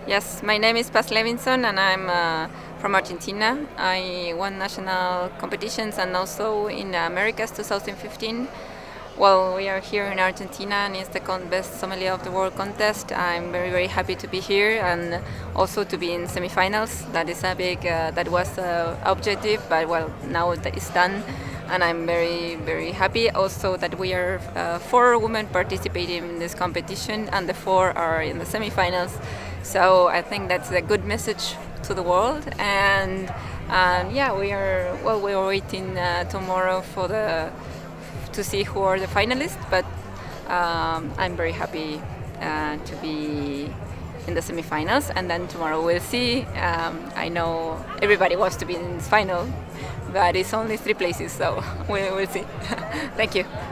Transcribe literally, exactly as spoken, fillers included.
Yes, my name is Paz Levinson and I'm uh, from Argentina. I won national competitions and also in Americas twenty fifteen. Well, we are here in Argentina and it's the con- best sommelier of the world contest. I'm very, very happy to be here and also to be in semifinals. That is a big, uh, that was uh, objective, but well, now that it's done. And I'm very, very happy also that we are uh, four women participating in this competition and the four are in the semifinals. So I think that's a good message to the world. And um, yeah, we are, well, we are waiting uh, tomorrow for the to see who are the finalists, but um, I'm very happy uh, to be in the semifinals, and then tomorrow we'll see. Um, I know everybody wants to be in this final, but it's only three places, so we will see. Thank you.